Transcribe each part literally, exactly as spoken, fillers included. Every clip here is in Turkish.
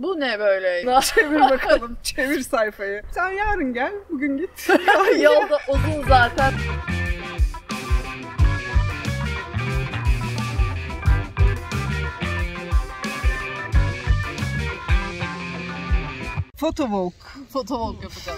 Bu ne böyle? Çevir bakalım, çevir sayfayı. Sen yarın gel, bugün git. Yolda uzun zaten. Photowalk. Photowalk yapacağız.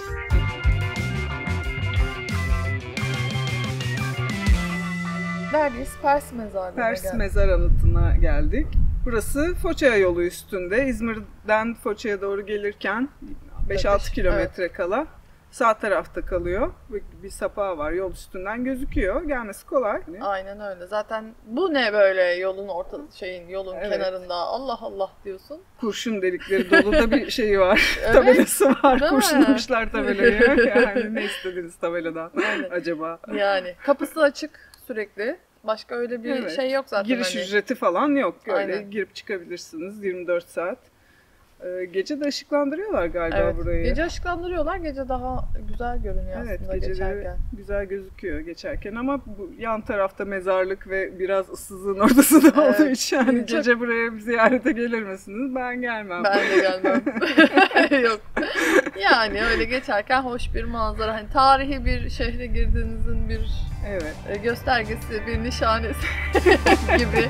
Neredeyiz? Pers Mezarlığı'na Pers geldik. Mezar Anıtı'na geldik. Burası Foça yolu üstünde. İzmir'den Foça'ya doğru gelirken beş altı kilometre evet. kala sağ tarafta kalıyor. Bir sapağı var, yol üstünden gözüküyor. Gelmesi kolay. Aynen öyle. Zaten bu ne böyle yolun orta şeyin yolun evet. kenarında Allah Allah diyorsun. Kurşun delikleri dolu da bir şey var. Evet. Tabelası var. Kurşunlamışlar tabelayı. Yani ne istediniz tabeladan evet. acaba? Yani kapısı açık sürekli. Başka öyle bir evet. şey yok zaten. Giriş hani. ücreti falan yok. Öyle Aynen. girip çıkabilirsiniz yirmi dört saat. Ee, gece de ışıklandırıyorlar galiba evet. burayı. Gece ışıklandırıyorlar. Gece daha güzel görünüyor evet, aslında geçerken. Güzel gözüküyor geçerken ama bu yan tarafta mezarlık ve biraz ıssızlığın ortasında evet. olduğu için yani Çok... gece buraya ziyarete gelir misiniz? Ben gelmem. Ben de gelmem. Yok. Yani öyle geçerken hoş bir manzara. Hani tarihi bir şehre girdiğinizin bir evet. göstergesi, bir nişanesi gibi.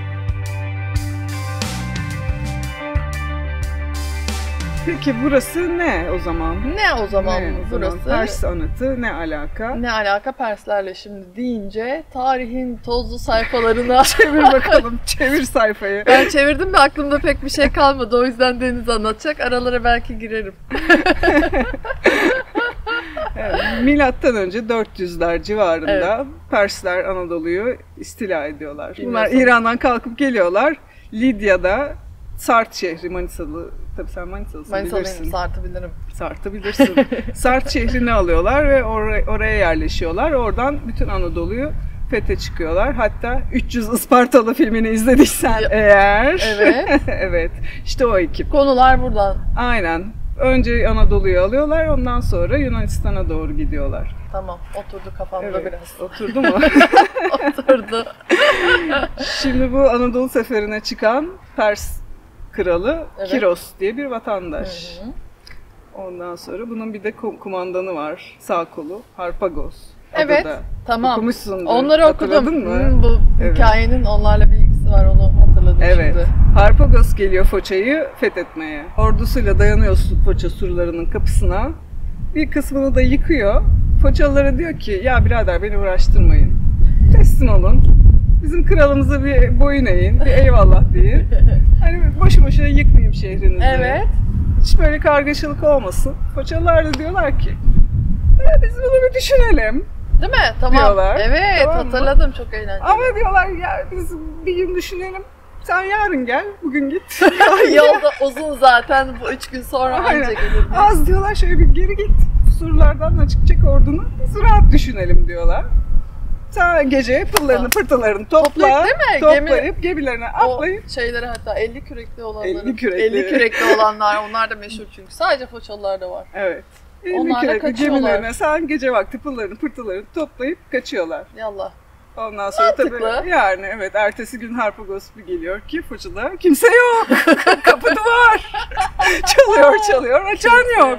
Peki burası ne o zaman? Ne o zaman ne o burası? Zaman? Pers Anıtı ne alaka? Ne alaka Perslerle şimdi deyince tarihin tozlu sayfalarına çevir bakalım, çevir sayfayı. Ben çevirdim de aklımda pek bir şey kalmadı. O yüzden Deniz anlatacak. Aralara belki girerim. Evet, milattan önce dört yüzler civarında evet. Persler Anadolu'yu istila ediyorlar. Bunlar İran'dan kalkıp geliyorlar. Lidya'da Sart şehri, Manisalı, tabii sen Manisalısın Manisalıyım, bilirsin. Sart'ı bilirim. Sart'ı bilirsin. Sart şehrini alıyorlar ve or- oraya yerleşiyorlar. Oradan bütün Anadolu'yu fethe çıkıyorlar. Hatta üç yüz Ispartalı filmini izlediysen ya, eğer. Evet. evet. İşte o ekip. Konular buradan. Aynen. Önce Anadolu'yu alıyorlar, ondan sonra Yunanistan'a doğru gidiyorlar. Tamam, oturdu kafamda evet, biraz. Oturdu mu? Oturdu. Şimdi bu Anadolu seferine çıkan Pers kralı evet. Kiros diye bir vatandaş. Hı hı. Ondan sonra bunun bir de kumandanı var. Sağ kolu Harpagos. Evet, adada. tamam. Okumuşsundur. Onları okudum. Mı? Hmm, bu evet. hikayenin onlarla bir ilgisi var, onu hatırladım evet. şimdi. Harpagos geliyor Foça'yı fethetmeye. Ordusuyla dayanıyor Foça surlarının kapısına. Bir kısmını da yıkıyor. Foçalılara diyor ki, ya birader beni uğraştırmayın. Teslim olun. Bizim kralımıza bir boyun eğin, bir eyvallah deyin. Hani boşu boşuna yıkmayayım şehrinizi. Evet. Hiç böyle kargaşalık olmasın. Foçalılar da diyorlar ki, e, biz bunu bir düşünelim. Değil mi? Tamam. Diyorlar. Evet, tamam hatırladım mı? Çok eğlenceli. Ama diyorlar ya biz bir gün düşünelim. Sen yarın gel, bugün git. Yolda uzun zaten, bu üç gün sonra anca gelir. Az diyorlar, şöyle bir geri git. Surlardan açık çek ordunu, biz rahat düşünelim diyorlar. Sen gece pıllarını pırtılarını topla, toplayıp Gemi, gemilerine atlayıp. O şeyleri hatta elli kürekli olanların. elli kürekli. elli kürekli olanlar, onlar da meşhur çünkü. Sadece Foçalılarda var. Evet. Onlar da kaçıyorlar. Gemilerine sen gece vakti pıllarını pırtılarını toplayıp kaçıyorlar. Yallah. Ondan sonra Mantıklı. Tabii yani evet ertesi gün Harpagos bir geliyor ki Foça'da kimse yok. Kapı duvar. Çalıyor çalıyor açan yok.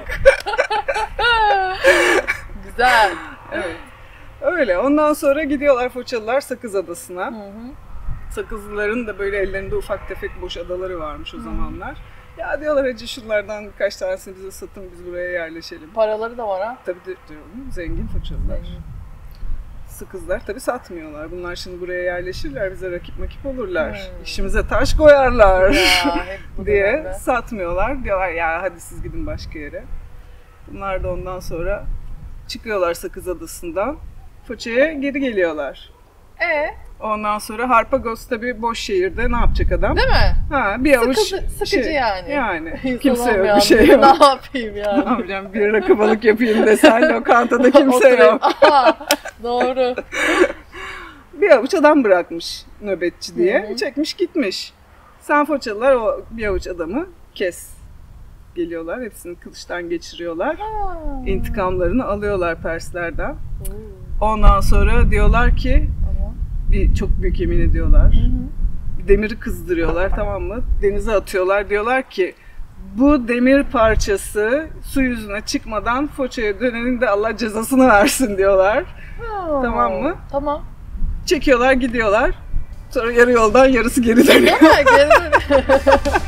Güzel. Evet. Öyle. Ondan sonra gidiyorlar Foçalılar Sakız Adası'na. Hı hı. Sakızlıların da böyle ellerinde ufak tefek boş adaları varmış o hı. zamanlar. Ya diyorlar hacı şunlardan birkaç tanesini bize satın biz buraya yerleşelim. Paraları da var ha. Tabii diyorum. Zengin Foçalılar. Zengin. Sakızlar tabii satmıyorlar. Bunlar şimdi buraya yerleşirler, bize rakip makip olurlar. Hmm. İşimize taş koyarlar ya, diye satmıyorlar. Diyorlar ya hadi siz gidin başka yere. Bunlar da ondan sonra çıkıyorlar Sakız Adası'ndan. Foça'ya geri geliyorlar. Ee? Ondan sonra Harpagos tabii boş şehirde ne yapacak adam? Değil mi? Ha, bir avuç Sıkıcı, sıkıcı şey, yani. Yani kimse yok, bir şey yok. Ne yapayım yani? Ne yapacağım? Bir rakı balık yapayım desen lokantada kimse yok. Aha, doğru. Bir avuç adam bırakmış nöbetçi diye. Hı-hı. Çekmiş gitmiş. Sen Foçalılar o bir avuç adamı kes. Geliyorlar, hepsini kılıçtan geçiriyorlar. Ha. İntikamlarını alıyorlar Perslerden. Hı. Ondan sonra diyorlar ki, ama bir çok büyük yemin ediyorlar. Hı hı. Demiri kızdırıyorlar, tamam mı? Denize atıyorlar. Diyorlar ki bu demir parçası su yüzüne çıkmadan Foça'ya dönenin de Allah cezasını versin diyorlar. Ha, tamam mı? Tamam. Çekiyorlar, gidiyorlar. Sonra yarı yoldan yarısı geri dönüyor. Değil mi? Geri dönüyor.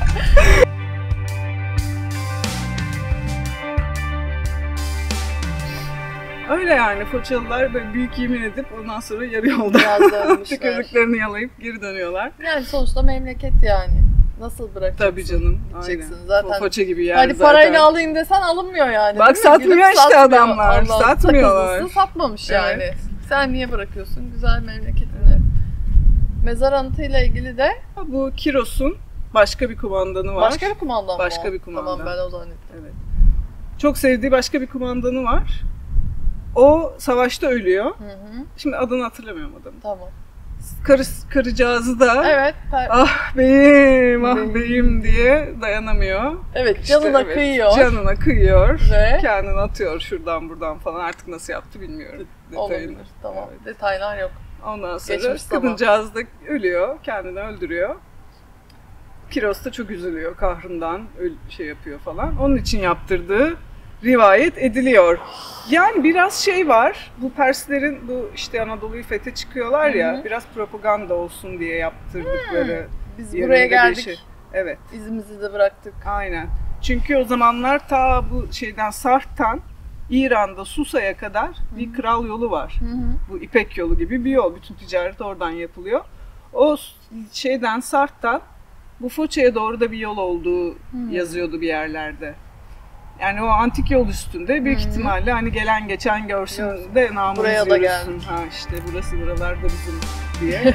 Öyle yani Foçalılar böyle büyük yemin edip ondan sonra yarı yolda tükürdüklerini yalayıp geri dönüyorlar. Yani sonuçta memleket yani. Nasıl bırakacaksın? Tabii canım. Gideceksin Aynen. zaten. Foça gibi yer hani zaten. Hani parayla alayım desen alınmıyor yani. Bak satmıyor işte satmıyor. Adamlar. Allah, satmıyorlar. Takızlısı satmamış yani. Evet. Sen niye bırakıyorsun güzel memleketini? Mezar anıtıyla ilgili de bu Kiros'un başka bir kumandanı var. Başka bir kumandan Başka mı? bir kumandan. Tamam ben o zannettim. Evet. Çok sevdiği başka bir kumandanı var. O savaşta ölüyor. Hı hı. Şimdi adını hatırlamıyorum adamın. Tamam. Karı, karıcağızı da evet, ah beyim ah beyim, beyim diye dayanamıyor. Evet canına işte, kıyıyor. Evet, canına kıyıyor. Ve kendini atıyor şuradan buradan falan artık nasıl yaptı bilmiyorum. Olabilir tamam evet. Detaylar yok. Ondan sonra kadıncağız da ölüyor, kendini öldürüyor. Kiros da çok üzülüyor kahrından şey yapıyor falan. Onun için yaptırdığı rivayet ediliyor. Yani biraz şey var, bu Perslerin bu işte Anadolu'yu fethe çıkıyorlar ya, Hı-hı. biraz propaganda olsun diye yaptırdıkları. Hı. Biz buraya geldik, şey. Evet. İzimizi de bıraktık. Aynen. Çünkü o zamanlar ta bu şeyden Sart'tan İran'da Susa'ya kadar Hı-hı. bir kral yolu var. Hı-hı. Bu İpek yolu gibi bir yol, bütün ticaret oradan yapılıyor. O şeyden Sart'tan bu Foça'ya doğru da bir yol olduğu Hı-hı. yazıyordu bir yerlerde. Yani o antik yol üstünde büyük Hı-hı. ihtimalle hani gelen geçen görsün Yok. de namımız buraya da geldik. Ha işte burası buralarda bizim diye.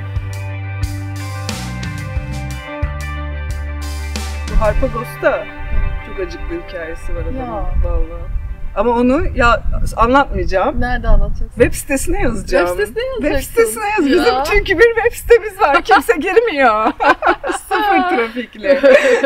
Bu Harpagos'ta çok acıklı hikayesi var adamın vallahi. Ama onu ya anlatmayacağım. Nerede anlatacaksın? Web sitesine yazacağım. Web sitesine yazacaksın. Web sitesine yazacağım. Ya. Çünkü bir web sitemiz var. Kimse girmiyor. Sıfır trafikle.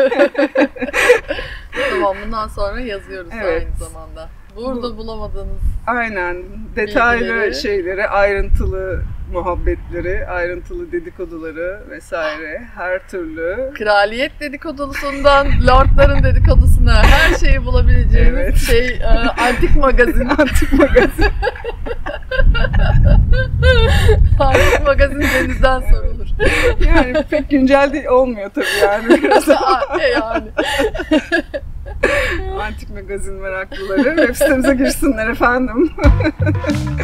Tamam bundan sonra yazıyoruz evet. Aynı zamanda. Burada Bu, bulamadığınız aynen detaylı bilgileri. şeyleri, ayrıntılı muhabbetleri, ayrıntılı dedikoduları vesaire her türlü. Kraliyet dedikodusundan lordların dedikodusuna her şeyi bulabileceğiniz evet. şey e, antik magazin. Antik magazin. Antik magazin denizden sorulur. Yani pek güncel değil, olmuyor tabii yani biraz. yani. Antik magazin meraklıları web sitemize girsinler efendim.